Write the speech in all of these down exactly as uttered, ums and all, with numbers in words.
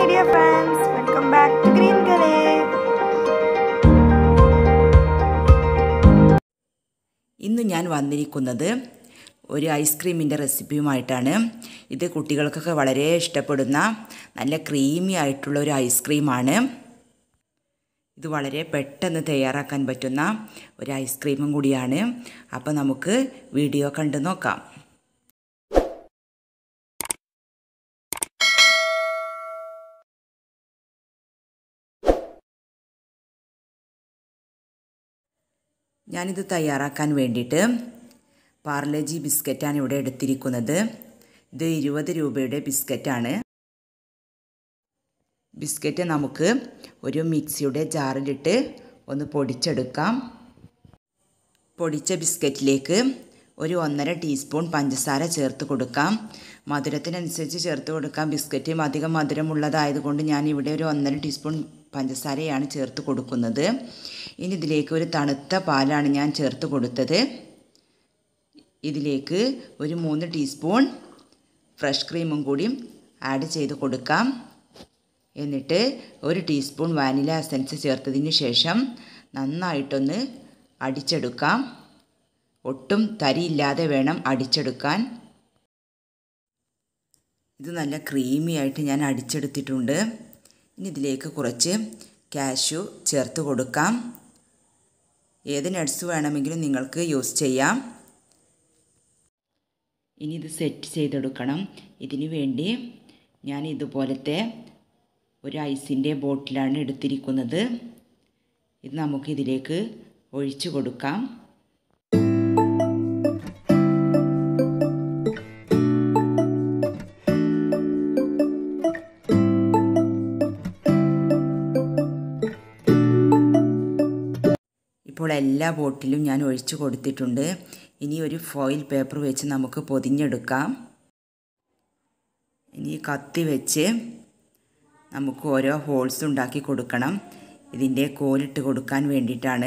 my dear friends, welcome back to Green Galay. ഇന്ന് ഞാൻ വന്നിരിക്കുന്നത് ഒരു ഐസ്ക്രീമിൻ്റെ റെസിപ്പിയുമായിട്ടാണ്. ഇത് കുട്ടികൾക്കൊക്കെ വളരെ ഇഷ്ടപ്പെടുന്ന നല്ല ക്രീമി ആയിട്ടുള്ള ഒരു ഐസ്ക്രീമാണ്. ഇത് വളരെ പെട്ടെന്ന് തയ്യാറാക്കാൻ പറ്റുന്ന ഒരു ഐസ്ക്രീമും കൂടിയാണ്. അപ്പോൾ നമുക്ക് വീഡിയോ കണ്ടു നോക്കാം. ഞാനിത് തയ്യാറാക്കാൻ വേണ്ടിയിട്ട് പാർലേജി ബിസ്ക്കറ്റാണ് ഇവിടെ എടുത്തിരിക്കുന്നത്. ഇത് ഇരുപത് രൂപയുടെ ബിസ്ക്കറ്റാണ്. ബിസ്ക്കറ്റ് നമുക്ക് ഒരു മിക്സിയുടെ ജാറിലിട്ട് ഒന്ന് പൊടിച്ചെടുക്കാം. പൊടിച്ച ബിസ്ക്കറ്റിലേക്ക് ഒരു ഒന്നര ടീസ്പൂൺ പഞ്ചസാര ചേർത്ത് കൊടുക്കാം. മധുരത്തിനനുസരിച്ച് ചേർത്ത് കൊടുക്കാം. ബിസ്ക്കറ്റ് അധികം മധുരമുള്ളതായതുകൊണ്ട് ഞാൻ ഇവിടെ ഒരു ഒന്നര ടീസ്പൂൺ പഞ്ചസാരയാണ് ചേർത്ത് കൊടുക്കുന്നത്. ഇനി ഇതിലേക്ക് ഒരു തണുത്ത പാലാണ് ഞാൻ ചേർത്ത് കൊടുത്തത്. ഇതിലേക്ക് ഒരു മൂന്ന് ടീസ്പൂൺ ഫ്രഷ് ക്രീമും കൂടി ആഡ് ചെയ്ത് കൊടുക്കാം. എന്നിട്ട് ഒരു ടീസ്പൂൺ വാനില എസൻസ് ചേർത്തതിന് ശേഷം നന്നായിട്ടൊന്ന് അടിച്ചെടുക്കാം. ഒട്ടും തരിയില്ലാതെ വേണം അടിച്ചെടുക്കാൻ. ഇത് നല്ല ക്രീമി ആയിട്ട് ഞാൻ അടിച്ചെടുത്തിട്ടുണ്ട്. ഇനി ഇതിലേക്ക് കുറച്ച് കാഷ്യൂ ചേർത്ത് കൊടുക്കാം. ഏത് നട്ട്സ് വേണമെങ്കിലും നിങ്ങൾക്ക് യൂസ് ചെയ്യാം. ഇനി ഇത് സെറ്റ് ചെയ്തെടുക്കണം. ഇതിനു വേണ്ടി ഞാൻ ഇതുപോലത്തെ ഒരു ഐസിൻ്റെ ബോട്ടിലാണ് എടുത്തിരിക്കുന്നത്. ഇത് നമുക്കിതിലേക്ക് ഒഴിച്ചു കൊടുക്കാം. ഇപ്പോൾ എല്ലാ ബോട്ടിലും ഞാൻ ഒഴിച്ചു കൊടുത്തിട്ടുണ്ട്. ഇനി ഒരു ഫോയിൽ പേപ്പർ വെച്ച് നമുക്ക് പൊതിഞ്ഞെടുക്കാം. ഇനി കത്തി വെച്ച് നമുക്ക് ഓരോ ഹോൾസ് ഉണ്ടാക്കി കൊടുക്കണം. ഇതിൻ്റെ കോലിട്ട് കൊടുക്കാൻ വേണ്ടിയിട്ടാണ്.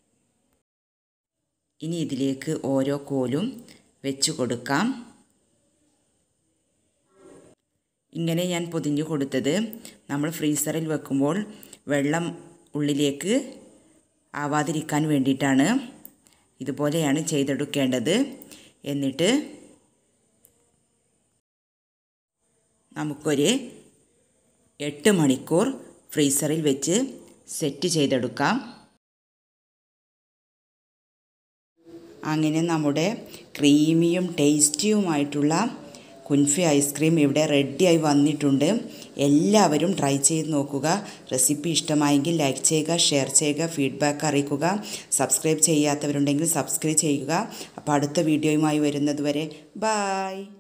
ഇനി ഇതിലേക്ക് ഓരോ കോലും വെച്ച് കൊടുക്കാം. ഇങ്ങനെ ഞാൻ പൊതിഞ്ഞു കൊടുത്തത് നമ്മൾ ഫ്രീസറിൽ വെക്കുമ്പോൾ വെള്ളം ഉള്ളിലേക്ക് ആവാതിരിക്കാൻ വേണ്ടിയിട്ടാണ്. ഇതുപോലെയാണ് ചെയ്തെടുക്കേണ്ടത്. എന്നിട്ട് നമുക്കൊരു എട്ട് മണിക്കൂർ ഫ്രീസറിൽ വെച്ച് സെറ്റ് ചെയ്തെടുക്കാം. അങ്ങനെ നമ്മുടെ ക്രീമിയും ടേസ്റ്റിയുമായിട്ടുള്ള കുൽഫി ഐസ്ക്രീം ഇവിടെ റെഡിയായി വന്നിട്ടുണ്ട്. എല്ലാവരും ട്രൈ ചെയ്ത് നോക്കുക. റെസിപ്പി ഇഷ്ടമായെങ്കിൽ ലൈക്ക് ചെയ്യുക, ഷെയർ ചെയ്യുക, ഫീഡ്ബാക്ക് അറിയിക്കുക. സബ്സ്ക്രൈബ് ചെയ്യാത്തവരുണ്ടെങ്കിൽ സബ്സ്ക്രൈബ് ചെയ്യുക. അപ്പോൾ അടുത്ത വീഡിയോയുമായി വരുന്നത് വരെ ബൈ.